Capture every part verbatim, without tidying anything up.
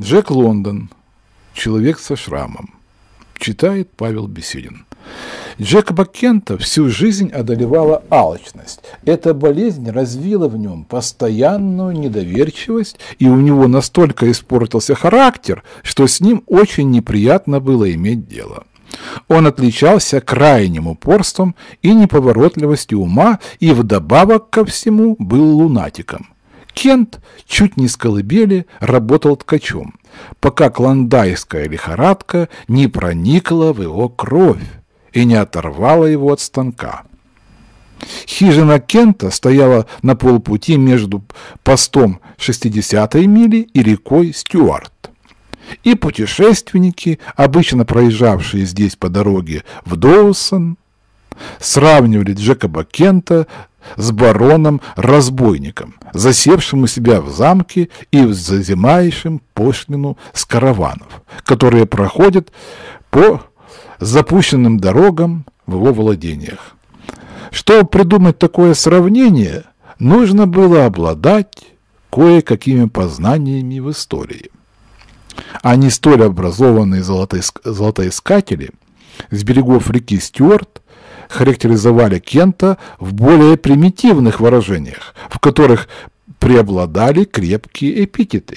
Джек Лондон. Человек со шрамом. Читает Павел Беседин. Джекоба Кента всю жизнь одолевала алчность. Эта болезнь развила в нем постоянную недоверчивость, и у него настолько испортился характер, что с ним очень неприятно было иметь дело. Он отличался крайним упорством и неповоротливостью ума, и вдобавок ко всему был лунатиком. Кент чуть не с колыбели работал ткачом, пока клондайская лихорадка не проникла в его кровь и не оторвала его от станка. Хижина Кента стояла на полпути между постом шестидесятой мили и рекой Стюарт. И путешественники, обычно проезжавшие здесь по дороге в Доусон, сравнивали Джекоба Кента с бароном-разбойником, засевшим у себя в замке и взимающим пошлину с караванов, которые проходят по запущенным дорогам в его владениях. Чтобы придумать такое сравнение, нужно было обладать кое-какими познаниями в истории. А не столь образованные золотоискатели с берегов реки Стюарт характеризовали Кента в более примитивных выражениях, в которых преобладали крепкие эпитеты.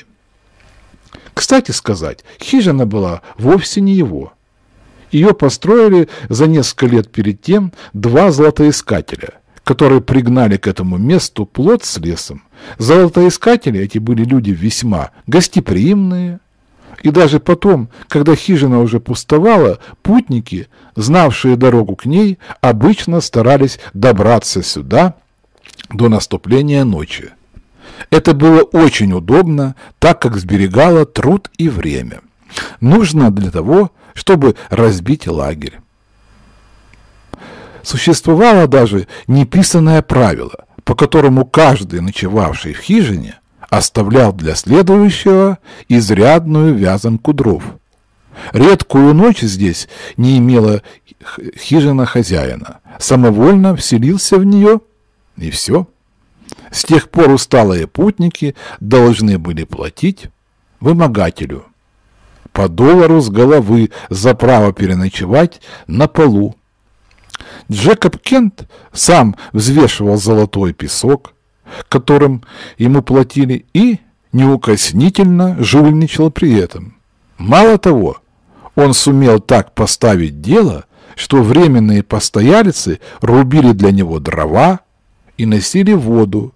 Кстати сказать, хижина была вовсе не его. Ее построили за несколько лет перед тем два золотоискателя, которые пригнали к этому месту плот с лесом. Золотоискатели эти были люди весьма гостеприимные, и даже потом, когда хижина уже пустовала, путники, знавшие дорогу к ней, обычно старались добраться сюда до наступления ночи. Это было очень удобно, так как сберегало труд и время. Нужно для того, чтобы разбить лагерь. Существовало даже неписанное правило, по которому каждый, ночевавший в хижине, оставлял для следующего изрядную вязанку дров. Редкую ночь здесь не имела хижина хозяина. Самовольно вселился в нее, и все. С тех пор усталые путники должны были платить вымогателю по доллару с головы за право переночевать на полу. Джекоб Кент сам взвешивал золотой песок, которым ему платили, и неукоснительно жульничал при этом. Мало того, он сумел так поставить дело, что временные постояльцы рубили для него дрова и носили воду.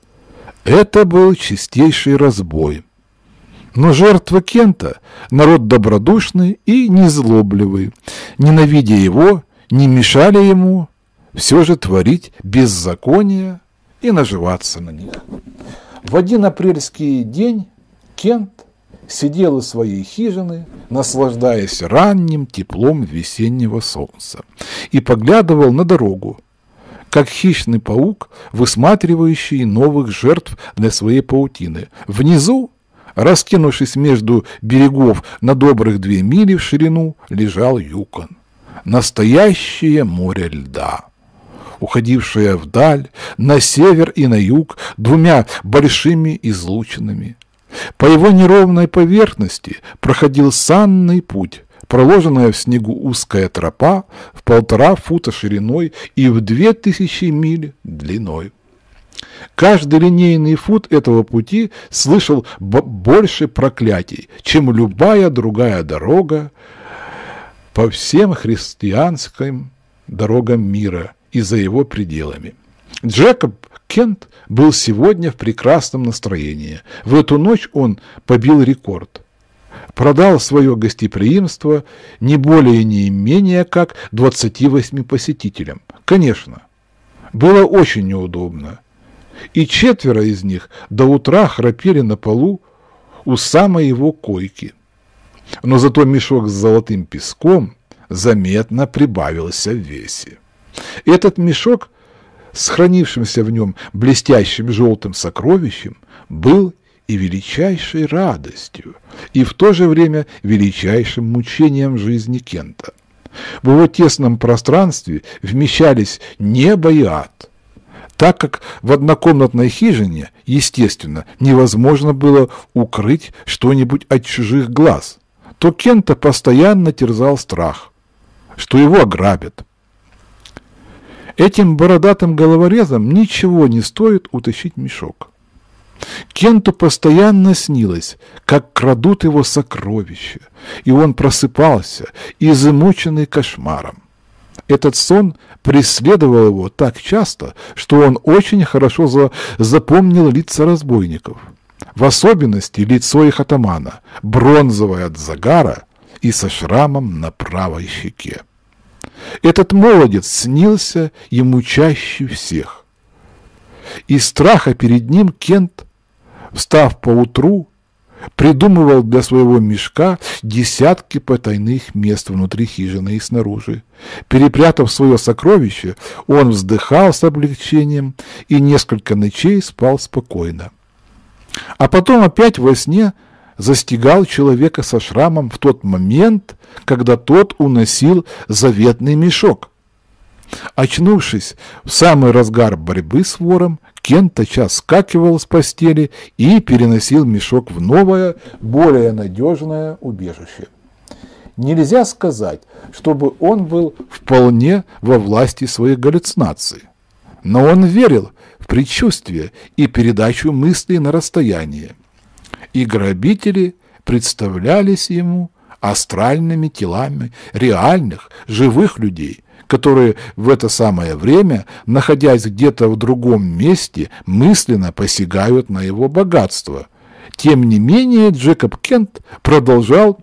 Это был чистейший разбой. Но жертва Кента — народ добродушный и незлобливый. Ненавидя его, не мешали ему все же творить беззакония и наживаться на них. В один апрельский день Кент сидел у своей хижины, наслаждаясь ранним теплом весеннего солнца, и поглядывал на дорогу, как хищный паук, высматривающий новых жертв для своей паутины. Внизу, раскинувшись между берегов на добрых две мили в ширину, лежал Юкон. Настоящее море льда, уходившее вдаль, на север и на юг, двумя большими излучинами. По его неровной поверхности проходил санный путь, проложенная в снегу узкая тропа в полтора фута шириной и в две тысячи миль длиной. Каждый линейный фут этого пути слышал больше проклятий, чем любая другая дорога по всем христианским дорогам мира и за его пределами. Джекоб Кент был сегодня в прекрасном настроении. В эту ночь он побил рекорд. Продал свое гостеприимство не более не менее как двадцати восьми посетителям. Конечно, было очень неудобно. И четверо из них до утра храпели на полу у самой его койки. Но зато мешок с золотым песком заметно прибавился в весе. Этот мешок с хранившимся в нем блестящим желтым сокровищем был и величайшей радостью, и в то же время величайшим мучением жизни Кента. В его тесном пространстве вмещались небо и ад. Так как в однокомнатной хижине, естественно, невозможно было укрыть что-нибудь от чужих глаз, то Кента постоянно терзал страх, что его ограбят. Этим бородатым головорезам ничего не стоит утащить мешок. Кенту постоянно снилось, как крадут его сокровища, и он просыпался, измученный кошмаром. Этот сон преследовал его так часто, что он очень хорошо за... запомнил лица разбойников. В особенности лицо их атамана, бронзовое от загара и со шрамом на правой щеке. Этот молодец снился ему чаще всех. Из страха перед ним Кент, встав поутру, придумывал для своего мешка десятки потайных мест внутри хижины и снаружи. Перепрятав свое сокровище, он вздыхал с облегчением и несколько ночей спал спокойно. А потом опять во сне застигал человека со шрамом в тот момент, когда тот уносил заветный мешок. Очнувшись в самый разгар борьбы с вором, Кент тотчас вскакивал с постели и переносил мешок в новое, более надежное убежище. Нельзя сказать, чтобы он был вполне во власти своих галлюцинаций, но он верил в предчувствие и передачу мыслей на расстояние, и грабители представлялись ему астральными телами реальных, живых людей, которые в это самое время, находясь где-то в другом месте, мысленно посягают на его богатство. Тем не менее, Джекоб Кент продолжал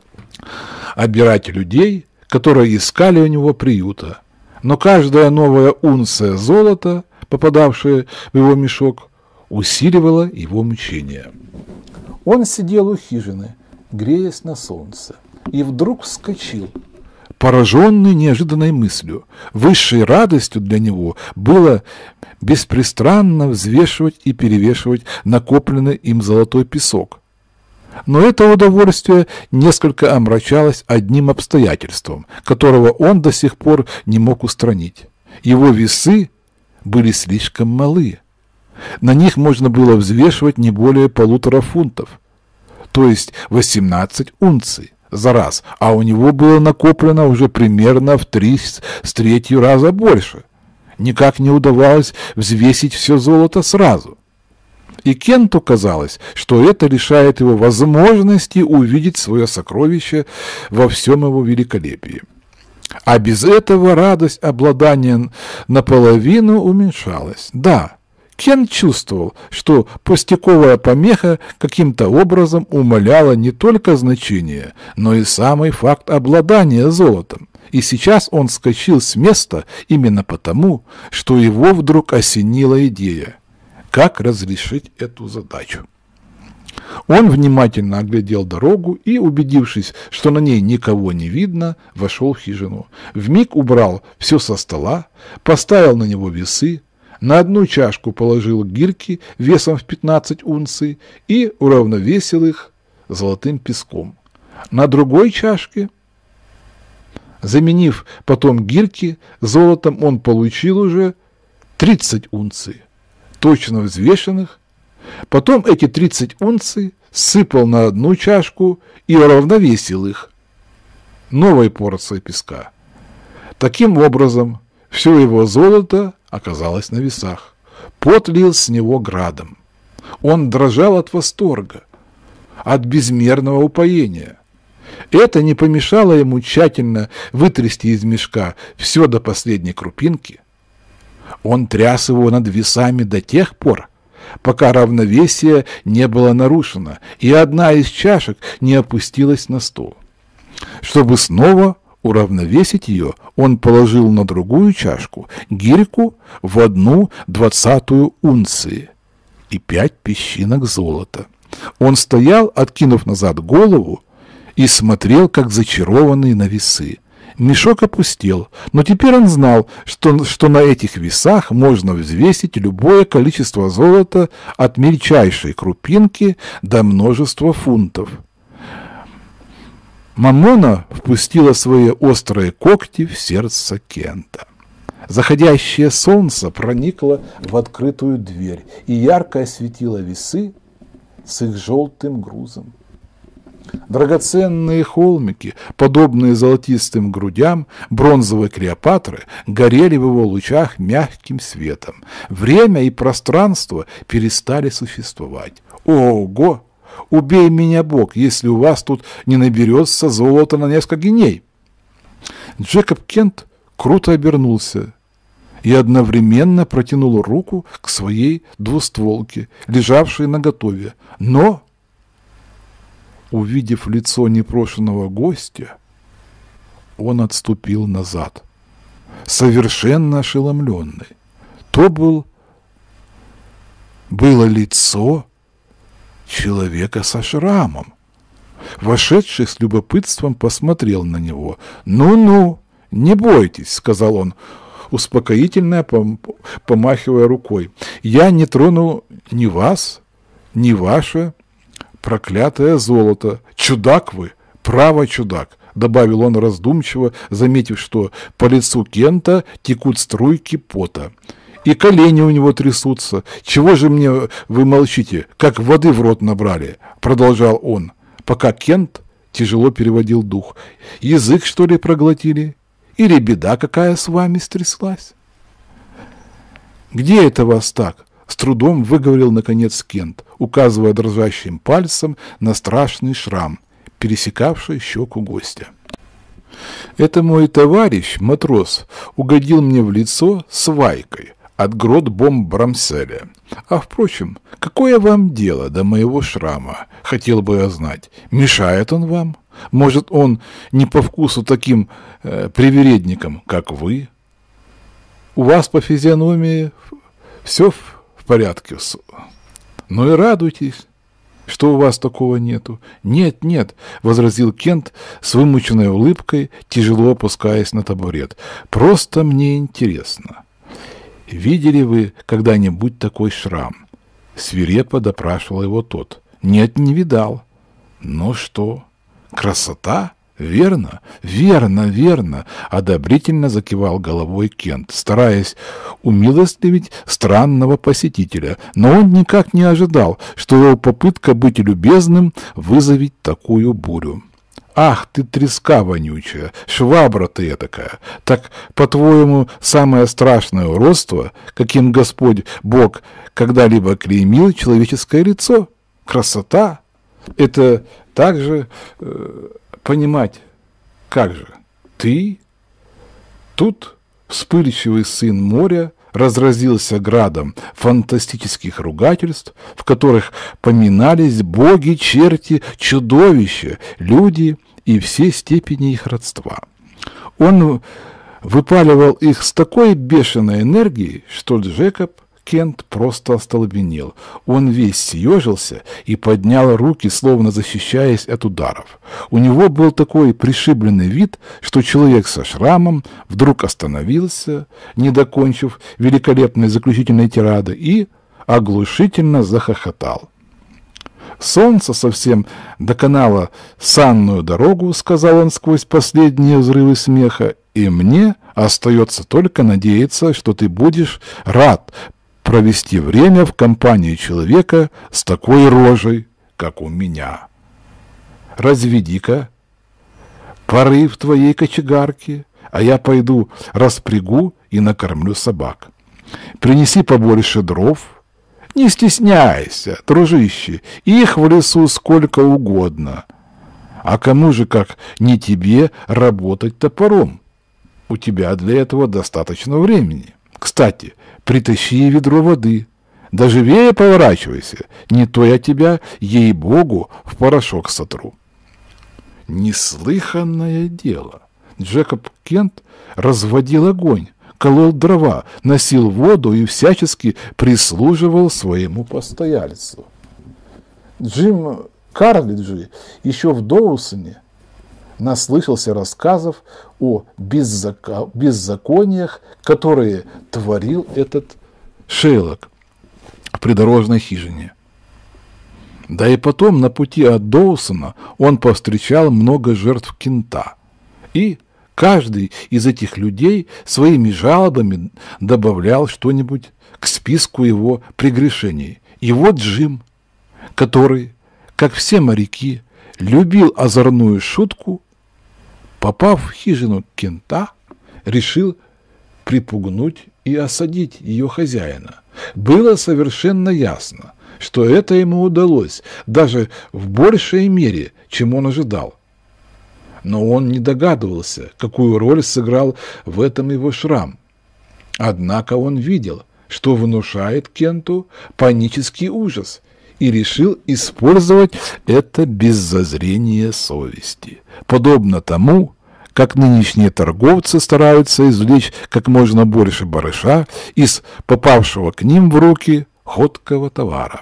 обирать людей, которые искали у него приюта. Но каждая новая унция золота, попадавшая в его мешок, усиливала его мучения. Он сидел у хижины, греясь на солнце, и вдруг вскочил, пораженный неожиданной мыслью. Высшей радостью для него было беспрестанно взвешивать и перевешивать накопленный им золотой песок. Но это удовольствие несколько омрачалось одним обстоятельством, которого он до сих пор не мог устранить. Его весы были слишком малы. На них можно было взвешивать не более полутора фунтов, то есть восемнадцать унций за раз, а у него было накоплено уже примерно в три с третью раза больше. Никак не удавалось взвесить все золото сразу. И Кенту казалось, что это лишает его возможности увидеть свое сокровище во всем его великолепии. А без этого радость обладания наполовину уменьшалась. Да, Кент чувствовал, что пустяковая помеха каким-то образом умаляла не только значение, но и самый факт обладания золотом. И сейчас он вскочил с места именно потому, что его вдруг осенила идея, как разрешить эту задачу. Он внимательно оглядел дорогу и, убедившись, что на ней никого не видно, вошел в хижину. Вмиг убрал все со стола, поставил на него весы, на одну чашку положил гирьки весом в пятнадцать унций и уравновесил их золотым песком. На другой чашке, заменив потом гирьки золотом, он получил уже тридцать унций, точно взвешенных. Потом эти тридцать унций сыпал на одну чашку и уравновесил их новой порцией песка. Таким образом, все его золото оказалось на весах. Пот лил с него градом. Он дрожал от восторга, от безмерного упоения. Это не помешало ему тщательно вытрясти из мешка все до последней крупинки. Он тряс его над весами до тех пор, пока равновесие не было нарушено, и одна из чашек не опустилась на стол. Чтобы снова уравновесить ее, он положил на другую чашку гирьку в одну двадцатую унции и пять песчинок золота. Он стоял, откинув назад голову, и смотрел, как зачарованный, на весы. Мешок опустел, но теперь он знал, что, что на этих весах можно взвесить любое количество золота от мельчайшей крупинки до множества фунтов. Мамона впустила свои острые когти в сердце Кента. Заходящее солнце проникло в открытую дверь и ярко осветило весы с их желтым грузом. Драгоценные холмики, подобные золотистым грудям бронзовой Клеопатры, горели в его лучах мягким светом. Время и пространство перестали существовать. Ого! Убей меня, Бог, если у вас тут не наберется золота на несколько геней. Джекоб Кент круто обернулся и одновременно протянул руку к своей двустволке, лежавшей наготове. Но, увидев лицо непрошенного гостя, он отступил назад, совершенно ошеломленный. То был, было лицо человека со шрамом. Вошедший с любопытством посмотрел на него. «Ну-ну, не бойтесь», — сказал он, успокоительно пом- помахивая рукой. «Я не трону ни вас, ни ваше проклятое золото. Чудак вы, право чудак», — добавил он раздумчиво, заметив, что по лицу Кента текут струйки пота. «И колени у него трясутся. Чего же мне вы молчите, как воды в рот набрали?» — продолжал он, пока Кент тяжело переводил дух. «Язык, что ли, проглотили? Или беда какая с вами стряслась?» «Где это вас так?» — с трудом выговорил, наконец, Кент, указывая дрожащим пальцем на страшный шрам, пересекавший щеку гостя. «Это мой товарищ, матрос, угодил мне в лицо свайкой от грот-бомб Брамселя. А, впрочем, какое вам дело до моего шрама, хотел бы я знать. Мешает он вам? Может, он не по вкусу таким э, привередникам, как вы? У вас по физиономии все в, в порядке. Ну и радуйтесь, что у вас такого нету». «Нет, нет», — возразил Кент с вымученной улыбкой, тяжело опускаясь на табурет. «Просто мне интересно. Видели вы когда-нибудь такой шрам?» Свирепо допрашивал его тот. «Нет, не видал». «Ну что, красота? Верно, верно, верно», — одобрительно закивал головой Кент, стараясь умилостивить странного посетителя. Но он никак не ожидал, что его попытка быть любезным вызовет такую бурю. «Ах ты, треска вонючая, швабра ты этакая! Так, по-твоему, самое страшное уродство, каким Господь Бог когда-либо клеймил человеческое лицо? Красота? Это также э, понимать, как же? Ты?» Тут вспыльчивый сын моря разразился градом фантастических ругательств, в которых поминались боги, черти, чудовища, люди и все степени их родства. Он выпаливал их с такой бешеной энергией, что Джекоб Кент просто остолбенел. Он весь съежился и поднял руки, словно защищаясь от ударов. У него был такой пришибленный вид, что человек со шрамом вдруг остановился, не докончив великолепной заключительной тирады, и оглушительно захохотал. «Солнце совсем доконало санную дорогу», — сказал он сквозь последние взрывы смеха, «и мне остается только надеяться, что ты будешь рад провести время в компании человека с такой рожей, как у меня. Разведи-ка пары в твоей кочегарке, а я пойду распрягу и накормлю собак. Принеси побольше дров. Не стесняйся, дружище, их в лесу сколько угодно. А кому же, как не тебе, работать топором? У тебя для этого достаточно времени. Кстати, притащи ведро воды. Да живее поворачивайся, не то я тебя, ей-богу, в порошок сотру». Неслыханное дело. Джекоб Кент разводил огонь, колол дрова, носил воду и всячески прислуживал своему постояльцу. Джим Карлиджи еще в Доусоне наслышался рассказов о беззако... беззакониях, которые творил этот Шейлок в придорожной хижине. Да и потом на пути от Доусона он повстречал много жертв Кента и, Каждый из этих людей своими жалобами добавлял что-нибудь к списку его прегрешений. И вот Джим, который, как все моряки, любил озорную шутку, попав в хижину кента, решил припугнуть и осадить ее хозяина. Было совершенно ясно, что это ему удалось даже в большей мере, чем он ожидал. Но он не догадывался, какую роль сыграл в этом его шрам. Однако он видел, что внушает Кенту панический ужас, и решил использовать это без зазрения совести. Подобно тому, как нынешние торговцы стараются извлечь как можно больше барыша из попавшего к ним в руки ходкого товара.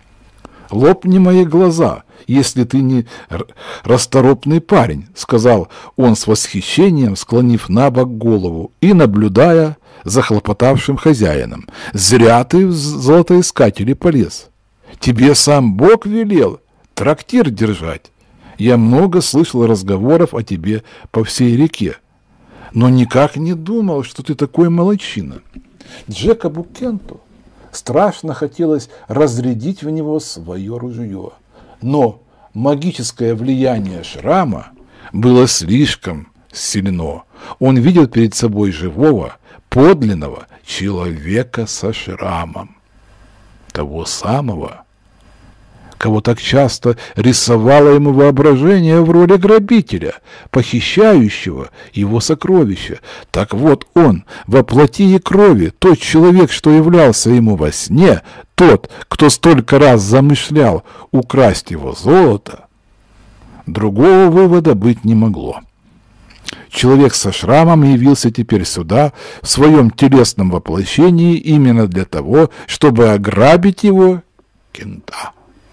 «Лопни мои глаза, если ты не расторопный парень», — сказал он с восхищением, склонив на бок голову и наблюдая за хлопотавшим хозяином. «Зря ты в золотоискатели полез. Тебе сам Бог велел трактир держать. Я много слышал разговоров о тебе по всей реке, но никак не думал, что ты такой молодчина». Джекобу Кенту страшно хотелось разрядить в него свое ружье, но магическое влияние шрама было слишком сильно. Он видел перед собой живого, подлинного человека со шрамом, того самого, кого так часто рисовало ему воображение в роли грабителя, похищающего его сокровища. Так вот он, во плоти и крови, тот человек, что являлся ему во сне, тот, кто столько раз замышлял украсть его золото. Другого вывода быть не могло. Человек со шрамом явился теперь сюда в своем телесном воплощении именно для того, чтобы ограбить его кента.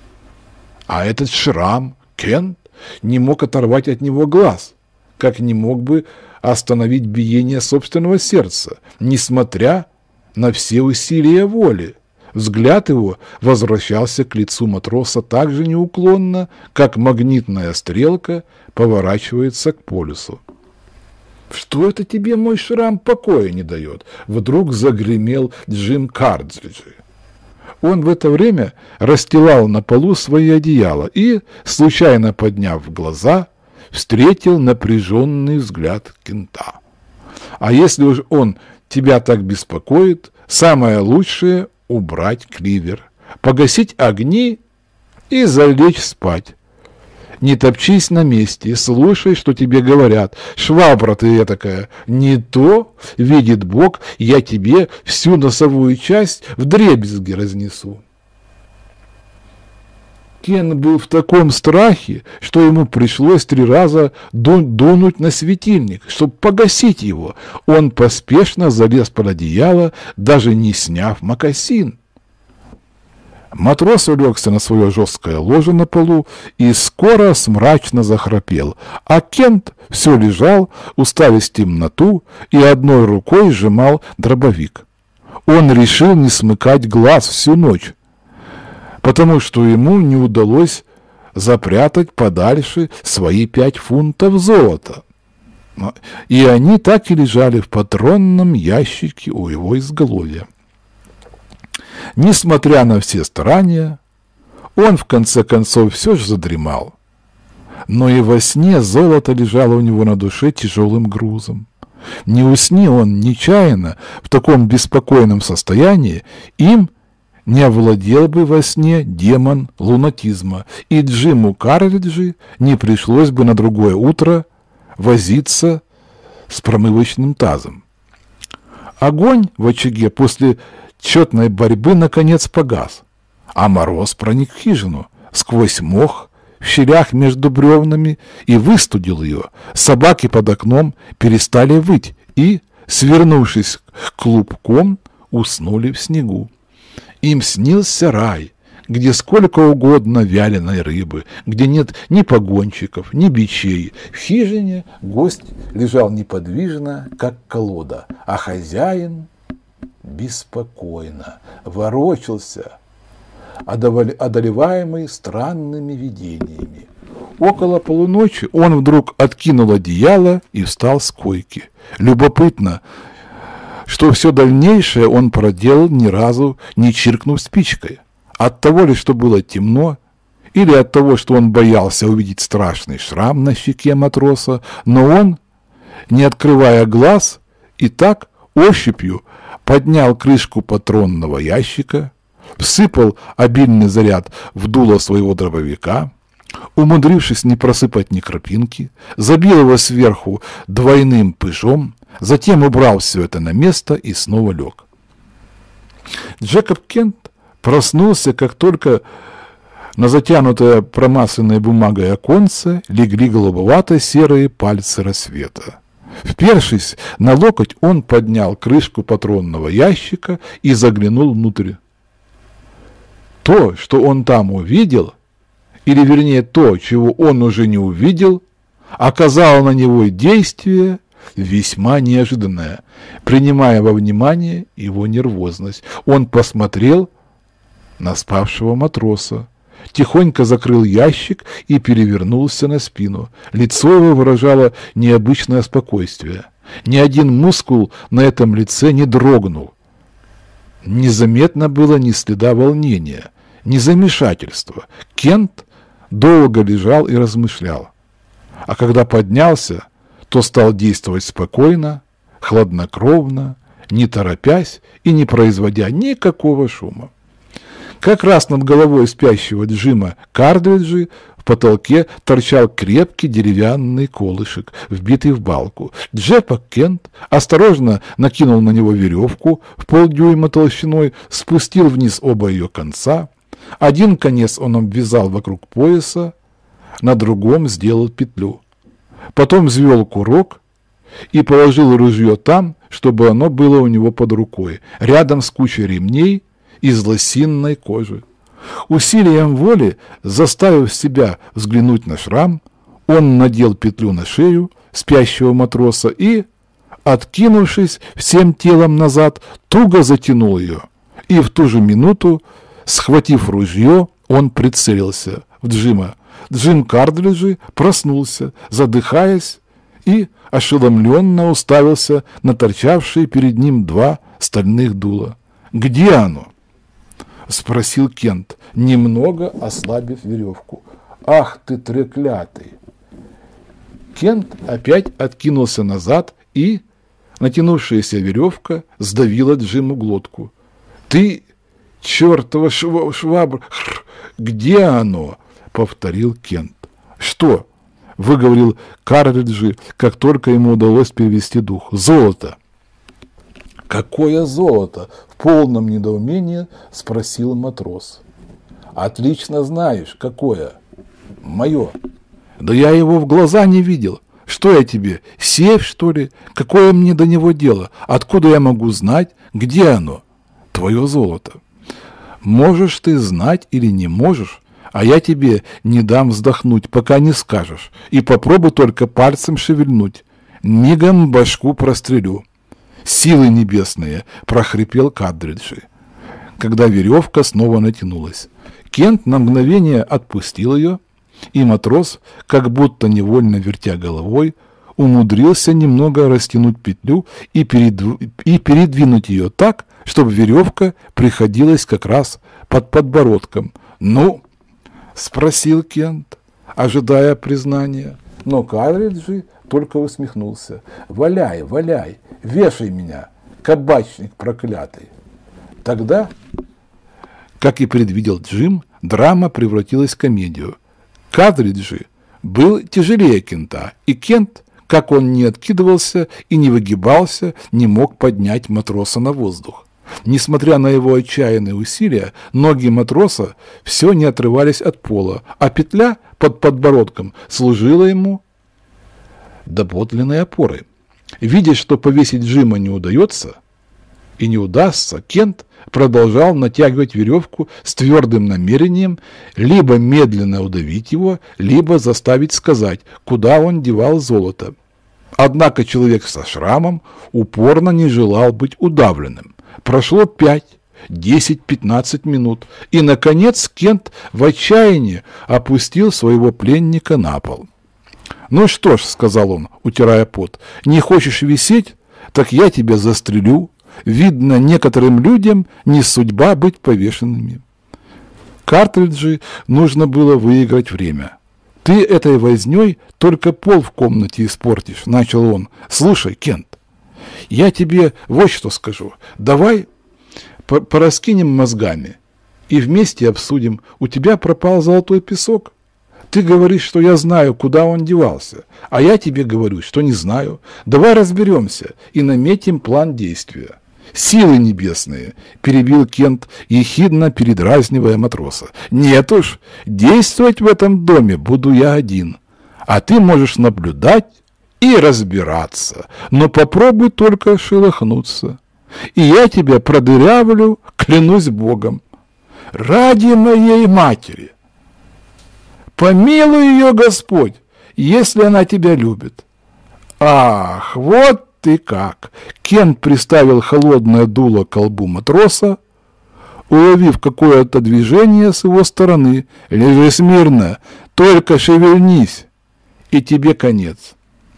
А этот шрам, Кент, не мог оторвать от него глаз, как не мог бы остановить биение собственного сердца, несмотря на все усилия воли. Взгляд его возвращался к лицу матроса так же неуклонно, как магнитная стрелка поворачивается к полюсу. «Что это тебе мой шрам покоя не дает?» — вдруг загремел Джим Кардриджи. Он в это время расстилал на полу свои одеяла и, случайно подняв глаза, встретил напряженный взгляд кента. «А если уж он тебя так беспокоит, самое лучшее — убрать кливер, погасить огни и залечь спать. Не топчись на месте, слушай, что тебе говорят. Швабра ты этакая, не то, видит Бог, я тебе всю носовую часть вдребезги разнесу». Кен был в таком страхе, что ему пришлось три раза дунуть на светильник, чтобы погасить его. Он поспешно залез под одеяло, даже не сняв мокасин. Матрос улегся на свое жесткое ложе на полу и скоро смрачно захрапел, а Кент все лежал, уставясь в темноту, и одной рукой сжимал дробовик. Он решил не смыкать глаз всю ночь, потому что ему не удалось запрятать подальше свои пять фунтов золота. И они так и лежали в патронном ящике у его изголовья. Несмотря на все старания, он в конце концов все же задремал. Но и во сне золото лежало у него на душе тяжелым грузом. Не усни он нечаянно в таком беспокойном состоянии, им не овладел бы во сне демон лунатизма, и Джиму Кардриджи не пришлось бы на другое утро возиться с промывочным тазом. Огонь в очаге после тщетной борьбы наконец погас, а мороз проник в хижину сквозь мох в щелях между бревнами и выстудил ее. Собаки под окном перестали выть и, свернувшись клубком, уснули в снегу. Им снился рай, где сколько угодно вяленой рыбы, где нет ни погонщиков, ни бичей. В хижине гость лежал неподвижно, как колода, а хозяин беспокойно ворочался, одолеваемый странными видениями. Около полуночи он вдруг откинул одеяло и встал с койки. Любопытно, что все дальнейшее он проделал, ни разу не чиркнув спичкой. От того ли, что было темно, или от того, что он боялся увидеть страшный шрам на щеке матроса, но он, не открывая глаз, и так ощупью поднял крышку патронного ящика, всыпал обильный заряд в дуло своего дробовика, умудрившись не просыпать ни крапинки, забил его сверху двойным пыжом, затем убрал все это на место и снова лег. Джекоб Кент проснулся, как только на затянутое промасленной бумагой оконце легли голубовато-серые пальцы рассвета. Впершись на локоть, он поднял крышку патронного ящика и заглянул внутрь. То, что он там увидел, или вернее то, чего он уже не увидел, оказало на него действие весьма неожиданное, принимая во внимание его нервозность. Он посмотрел на спавшего матроса, тихонько закрыл ящик и перевернулся на спину. Лицо его выражало необычное спокойствие. Ни один мускул на этом лице не дрогнул. Незаметно было ни следа волнения, ни замешательства. Кент долго лежал и размышлял. А когда поднялся, то стал действовать спокойно, хладнокровно, не торопясь и не производя никакого шума. Как раз над головой спящего Джима Кардриджа в потолке торчал крепкий деревянный колышек, вбитый в балку. Джекоб Кент осторожно накинул на него веревку в полдюйма толщиной, спустил вниз оба ее конца. Один конец он обвязал вокруг пояса, на другом сделал петлю. Потом взвел курок и положил ружье там, чтобы оно было у него под рукой, рядом с кучей ремней из лосиной кожи. Усилием воли, заставив себя взглянуть на шрам, он надел петлю на шею спящего матроса и, откинувшись всем телом назад, туго затянул ее. И в ту же минуту, схватив ружье, он прицелился в Джима. Джим Кардриджа проснулся, задыхаясь, и ошеломленно уставился на торчавшие перед ним два стальных дула. «Где оно?» — спросил Кент, немного ослабив веревку. «Ах ты треклятый!» Кент опять откинулся назад, и натянувшаяся веревка сдавила Джиму глотку. «Ты, чертова шва швабра, где оно?» — повторил Кент. «Что?» — выговорил Кардриджа, как только ему удалось перевести дух. «Золото!» «Какое золото?» — в полном недоумении спросил матрос. «Отлично знаешь, какое. Мое». «Да я его в глаза не видел. Что я тебе, сейф, что ли? Какое мне до него дело? Откуда я могу знать, где оно? Твое золото. Можешь ты знать или не можешь, а я тебе не дам вздохнуть, пока не скажешь, и попробуй только пальцем шевельнуть. Мигом башку прострелю». «Силы небесные!» — прохрипел Кардриджа, когда веревка снова натянулась. Кент на мгновение отпустил ее, и матрос, как будто невольно вертя головой, умудрился немного растянуть петлю и, передв... и передвинуть ее так, чтобы веревка приходилась как раз под подбородком. «Ну?» — спросил Кент, ожидая признания, но Кардриджа только усмехнулся. «Валяй, валяй, вешай меня, кабачник проклятый». Тогда, как и предвидел Джим, драма превратилась в комедию. Кардриджа был тяжелее Кента, и Кент, как он не откидывался и не выгибался, не мог поднять матроса на воздух. Несмотря на его отчаянные усилия, ноги матроса все не отрывались от пола, а петля под подбородком служила ему доподлинной опорой. Видя, что повесить Джима не удается и не удастся, Кент продолжал натягивать веревку с твердым намерением либо медленно удавить его, либо заставить сказать, куда он девал золото. Однако человек со шрамом упорно не желал быть удавленным. Прошло пять, десять-пятнадцать минут. И, наконец, Кент в отчаянии опустил своего пленника на пол. «Ну что ж», — сказал он, утирая пот, — «не хочешь висеть? Так я тебя застрелю. Видно, некоторым людям не судьба быть повешенными». Картриджи нужно было выиграть время. «Ты этой вознёй только пол в комнате испортишь», — начал он. «Слушай, Кент, я тебе вот что скажу. Давай пораскинем мозгами и вместе обсудим. У тебя пропал золотой песок. Ты говоришь, что я знаю, куда он девался, а я тебе говорю, что не знаю. Давай разберемся и наметим план действия». «Силы небесные», — перебил Кент, ехидно передразнивая матроса. «Нет уж, действовать в этом доме буду я один, а ты можешь наблюдать и разбираться, но попробуй только шелохнуться, и я тебя продырявлю, клянусь Богом. Ради моей матери! Помилуй ее Господь, если она тебя любит». «Ах, вот ты как!» Кент приставил холодное дуло к колбу матроса, уловив какое-то движение с его стороны. «Лежи смирно, только шевельнись, и тебе конец».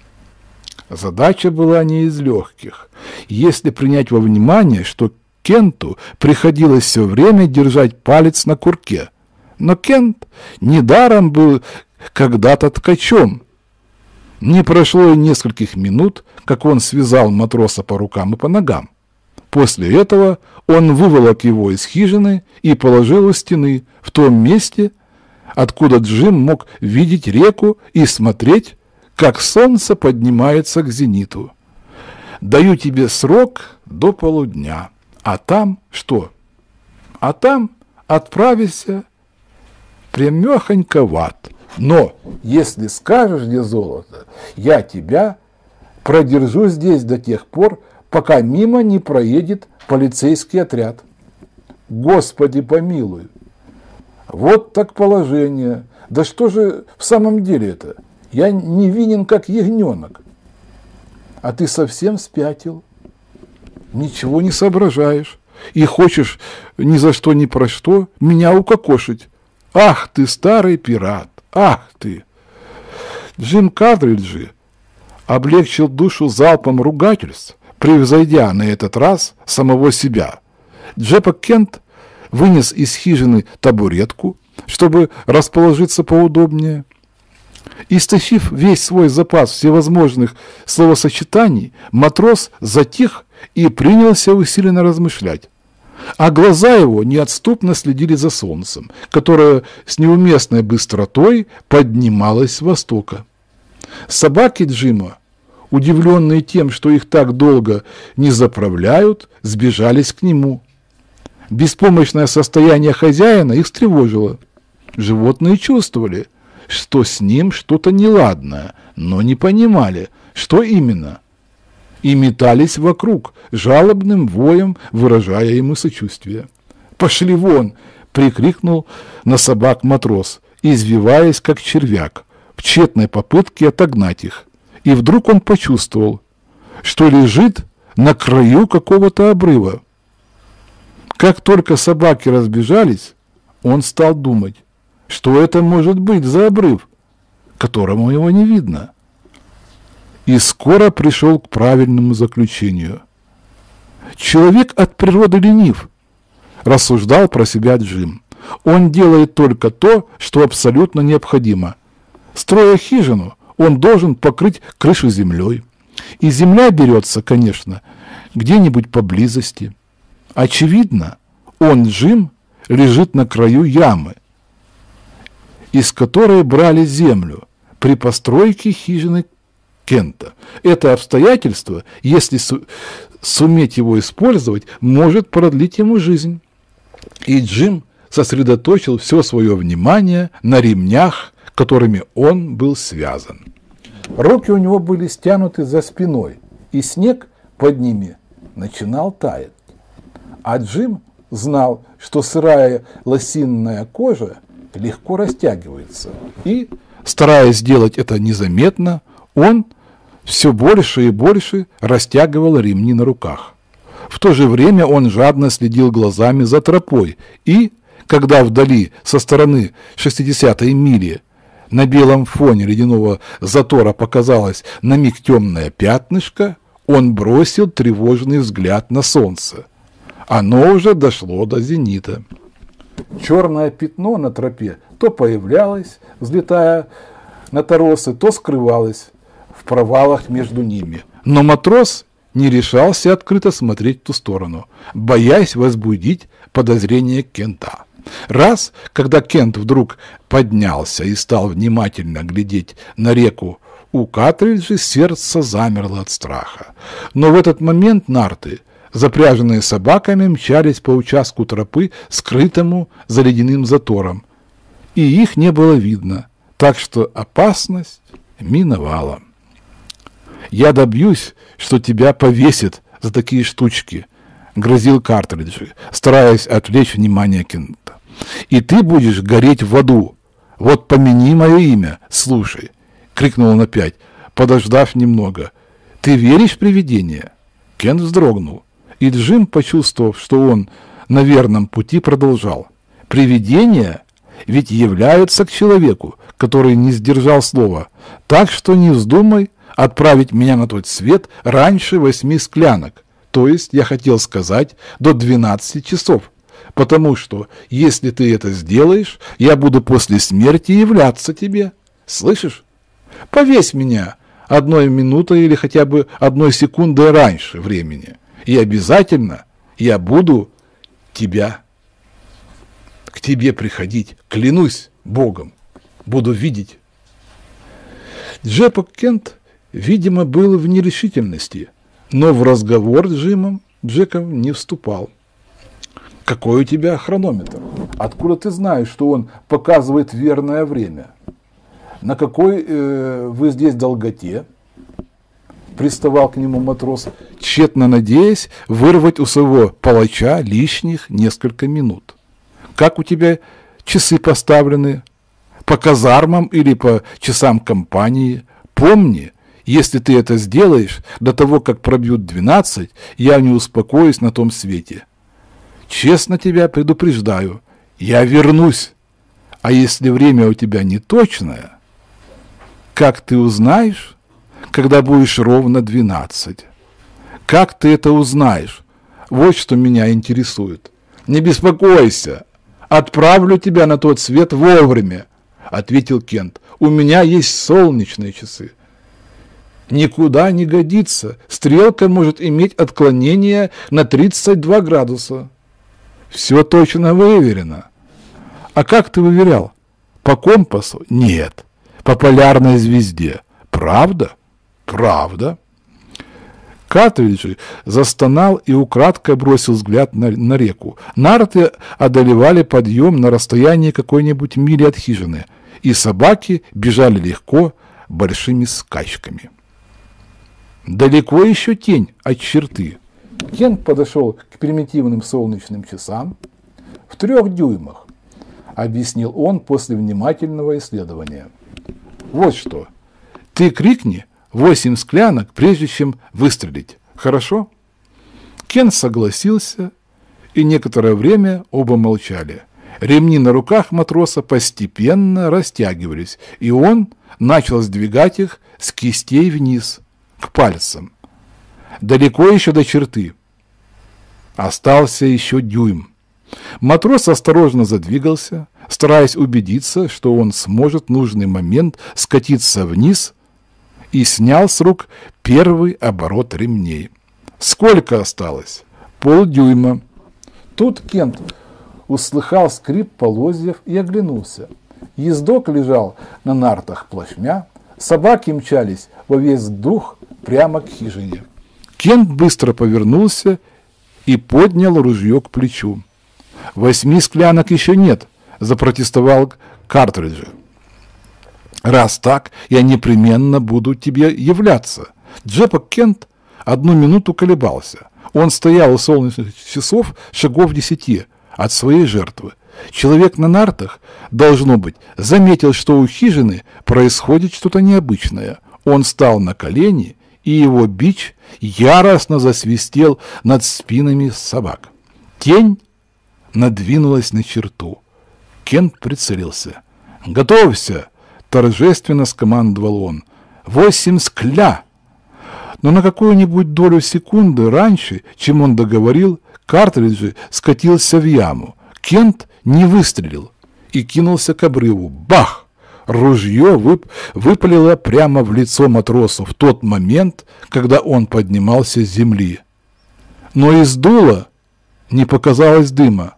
Задача была не из легких, если принять во внимание, что Кенту приходилось все время держать палец на курке. Но Кент недаром был когда-то ткачом. Не прошло и нескольких минут, как он связал матроса по рукам и по ногам. После этого он выволок его из хижины и положил у стены, в том месте, откуда Джим мог видеть реку и смотреть, как солнце поднимается к зениту. «Даю тебе срок до полудня, а там что? А там отправишься прямехонько в ад. Но если скажешь, где золото, я тебя продержу здесь до тех пор, пока мимо не проедет полицейский отряд». Господи помилуй! Вот так положение. Да что же в самом деле это? Я невинен, как ягненок. А ты совсем спятил. Ничего не соображаешь. И хочешь ни за что ни про что меня укокошить. Ах ты, старый пират! Ах ты! Джим Картриджи облегчил душу залпом ругательств, превзойдя на этот раз самого себя. Джепа Кент вынес из хижины табуретку, чтобы расположиться поудобнее. Истощив весь свой запас всевозможных словосочетаний, матрос затих и принялся усиленно размышлять. А глаза его неотступно следили за солнцем, которое с неуместной быстротой поднималось с востока. Собаки Джима, удивленные тем, что их так долго не заправляют, сбежались к нему. Беспомощное состояние хозяина их встревожило. Животные чувствовали, что с ним что-то неладное, но не понимали, что именно, и метались вокруг, жалобным воем выражая ему сочувствие. «Пошли вон!» — прикрикнул на собак матрос, извиваясь как червяк, в тщетной попытке отогнать их. И вдруг он почувствовал, что лежит на краю какого-то обрыва. Как только собаки разбежались, он стал думать, что это может быть за обрыв, которому его не видно. И скоро пришел к правильному заключению. «Человек от природы ленив», – рассуждал про себя Джим. «Он делает только то, что абсолютно необходимо. Строя хижину, он должен покрыть крышу землей. И земля берется, конечно, где-нибудь поблизости. Очевидно, он, Джим, лежит на краю ямы, из которой брали землю при постройке хижины Кента. Это обстоятельство, если су- суметь его использовать, может продлить ему жизнь». И Джим сосредоточил все свое внимание на ремнях, которыми он был связан. Руки у него были стянуты за спиной, и снег под ними начинал таять. А Джим знал, что сырая лосиная кожа легко растягивается. И, стараясь сделать это незаметно, он все больше и больше растягивал ремни на руках. В то же время он жадно следил глазами за тропой, и, когда вдали со стороны шестидесятой мили на белом фоне ледяного затора показалось на миг темное пятнышко, он бросил тревожный взгляд на солнце. Оно уже дошло до зенита. Черное пятно на тропе то появлялось, взлетая на торосы, то скрывалось в провалах между ними. Но матрос не решался открыто смотреть в ту сторону, боясь возбудить подозрение Кента. Раз, когда Кент вдруг поднялся и стал внимательно глядеть на реку, у Картриджа сердце замерло от страха. Но в этот момент нарты, запряженные собаками, мчались по участку тропы, скрытому за ледяным затором, и их не было видно, так что опасность миновала. «Я добьюсь, что тебя повесят за такие штучки», — грозил Картриджи, стараясь отвлечь внимание Кента. «И ты будешь гореть в аду. Вот помяни мое имя, слушай», — крикнул он опять, подождав немного. «Ты веришь в привидения?» Кент вздрогнул, и Джим, почувствовав, что он на верном пути, продолжал. «Привидения ведь являются к человеку, который не сдержал слова, так что не вздумай отправить меня на тот свет раньше восьми склянок, то есть, я хотел сказать, до двенадцати часов, потому что, если ты это сделаешь, я буду после смерти являться тебе. Слышишь? Повесь меня одной минутой или хотя бы одной секундой раньше времени, и обязательно я буду тебя, к тебе приходить, клянусь Богом, буду видеть». Джепок Кент, видимо, был в нерешительности, но в разговор с Джимом Джеком не вступал. «Какой у тебя хронометр? Откуда ты знаешь, что он показывает верное время? На какой э, вы здесь долготе?» Приставал к нему матрос, тщетно надеясь вырвать у своего палача лишних несколько минут. «Как у тебя часы поставлены? По казармам или по часам компании? Помни, если ты это сделаешь до того, как пробьют двенадцать, я не успокоюсь на том свете. Честно тебя предупреждаю, я вернусь. А если время у тебя не точное, как ты узнаешь, когда будешь ровно двенадцать? Как ты это узнаешь? Вот что меня интересует. Не беспокойся, отправлю тебя на тот свет вовремя», — ответил Кент. «У меня есть солнечные часы». «Никуда не годится. Стрелка может иметь отклонение на тридцать два градуса». «Все точно выверено». «А как ты выверял? По компасу?» «Нет, по полярной звезде». «Правда?» «Правда». Картриджи застонал и украдкой бросил взгляд на, на реку. Нарты одолевали подъем на расстоянии какой-нибудь мили от хижины, и собаки бежали легко, большими скачками. Далеко еще тень от черты. Кент подошел к примитивным солнечным часам. «В трех дюймах», — объяснил он после внимательного исследования. «Вот что, ты крикни восемь склянок, прежде чем выстрелить. Хорошо?» Кент согласился, и некоторое время оба молчали. Ремни на руках матроса постепенно растягивались, и он начал сдвигать их с кистей вниз, к пальцам. Далеко еще до черты. Остался еще дюйм. Матрос осторожно задвигался, стараясь убедиться, что он сможет в нужный момент скатиться вниз, и снял с рук первый оборот ремней. «Сколько осталось?» «Полдюйма». Тут Кент услыхал скрип полозьев и оглянулся. Ездок лежал на нартах плашмя, собаки мчались во весь дух прямо к хижине. Кент быстро повернулся и поднял ружье к плечу. «Восьми склянок еще нет», — запротестовал Картриджи. «Раз так, я непременно буду тебе являться». Джепок Кент одну минуту колебался. Он стоял у солнечных часов шагов десяти от своей жертвы. Человек на нартах, должно быть, заметил, что у хижины происходит что-то необычное. Он встал на колени и его бич яростно засвистел над спинами собак. Тень надвинулась на черту. Кент прицелился. «Готовься!» — торжественно скомандовал он. «Восемь скля!» Но на какую-нибудь долю секунды раньше, чем он договорил, картридж скатился в яму. Кент не выстрелил и кинулся к обрыву. Бах! Ружье вып выпалило прямо в лицо матросу в тот момент, когда он поднимался с земли. Но из дула не показалось дыма.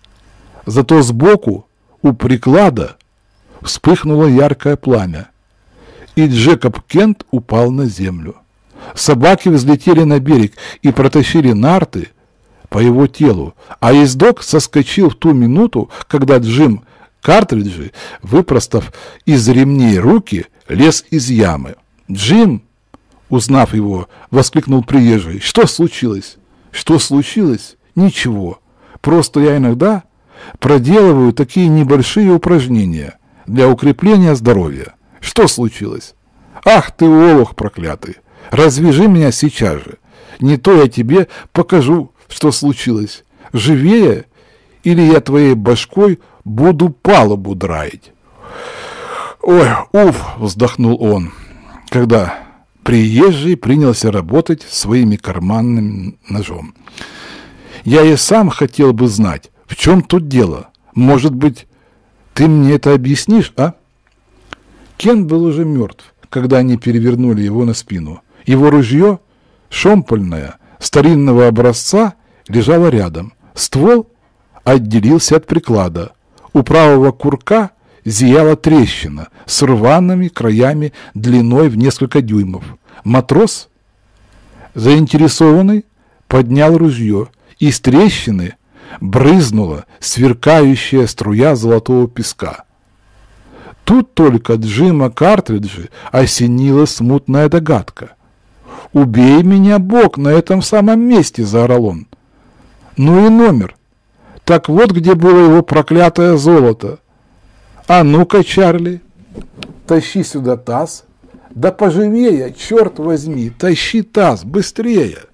Зато сбоку, у приклада, вспыхнуло яркое пламя, и Джекоб Кент упал на землю. Собаки взлетели на берег и протащили нарты по его телу, а ездок соскочил в ту минуту, когда Джим Картриджи, выпростав из ремней руки, лез из ямы. «Джим!» — узнав его, воскликнул приезжий. «Что случилось?» «Что случилось? Ничего. Просто я иногда проделываю такие небольшие упражнения для укрепления здоровья. Что случилось?» «Ах ты, олух проклятый! Развяжи меня сейчас же. Не то я тебе покажу, что случилось. Живее, или я твоей башкой буду палубу драить». «Ой, уф!» — вздохнул он, когда приезжий принялся работать своими карманным ножом. «Я и сам хотел бы знать, в чем тут дело. Может быть, ты мне это объяснишь, а?» Кент был уже мертв, когда они перевернули его на спину. Его ружье, шомпольное, старинного образца, лежало рядом. Ствол отделился от приклада. У правого курка зияла трещина с рваными краями длиной в несколько дюймов. Матрос, заинтересованный, поднял ружье. Из трещины брызнула сверкающая струя золотого песка. Тут только Джима Картриджа осенила смутная догадка. «Убей меня, Бог, на этом самом месте!» — заорал он. «Ну и номер. Так вот, где было его проклятое золото. А ну-ка, Чарли, тащи сюда таз. Да поживее, черт возьми, тащи таз, быстрее!»